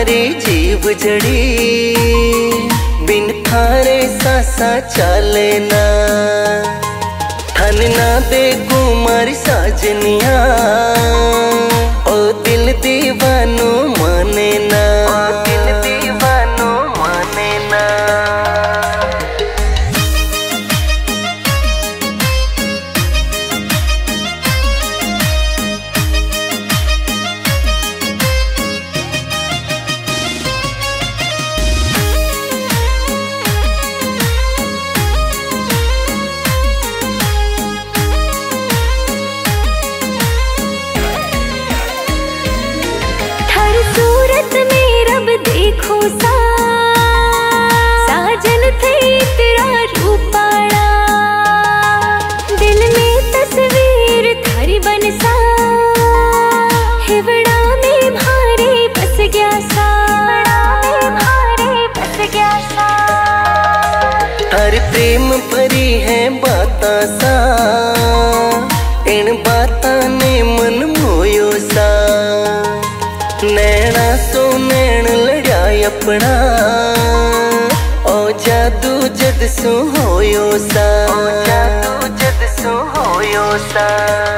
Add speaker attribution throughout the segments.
Speaker 1: मारी जीव जड़ी, बिन थारे सासा चाले ना। थन ना दे कुमारी साजनिया, ओ दिल दीवानो माने ना, ओ दिल दीवानो माने ना।
Speaker 2: देखो साजन थे तेरा रूपाड़ा, दिल में तस्वीर थारी बनसा, हिवड़ा में भारे बस गया सा, भारे बस गया सा।
Speaker 1: हर प्रेम भरी है बाता सा, इन बाता ने मन मोयो सा। नैना सो नैन लड़ा अपना, ओ जादू जद सो होयो सा, ओ जादू जद सो होयो सा।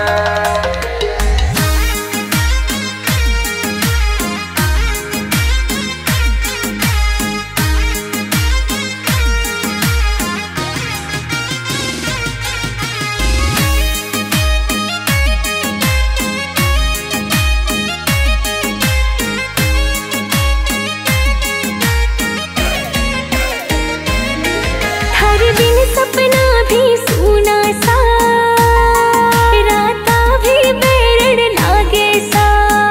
Speaker 2: बिन सपना भी सुना सा, राता भी बैरण लागे सा।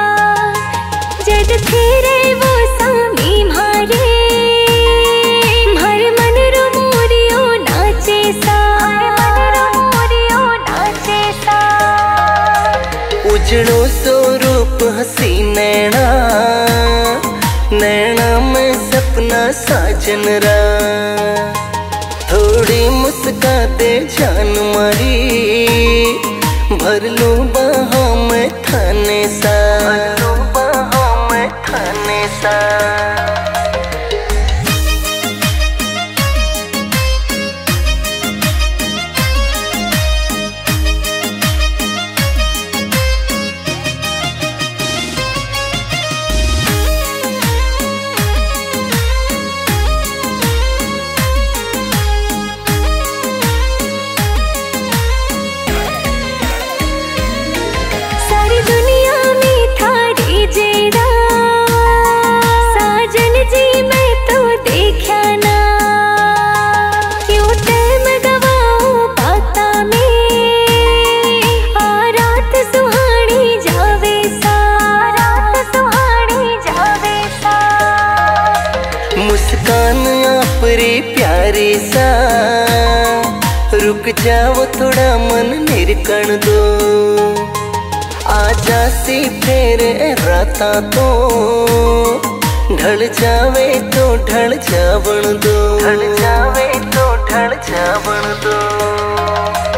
Speaker 2: जद फेरे वो सामी मारे, भर मन रो मोरियो नाचे सा, भर मन रो मोरियो नाचे सा।
Speaker 1: उजड़ो सो रूप हसी नैना, नैना में सपना साजन रा। थोड़ी मुस्का दे जान मारी, भर लूं बाहों में थाने सा, भर लूं बाहों में थाने सा। मुस्कान आपरी प्यारी सा, रुक जाओ थोड़ा मन निरकण दो। आजा सी फेर राता तो, ढल जावे तो ढल जावण दो, ढल जावे तो ढल जावण दो।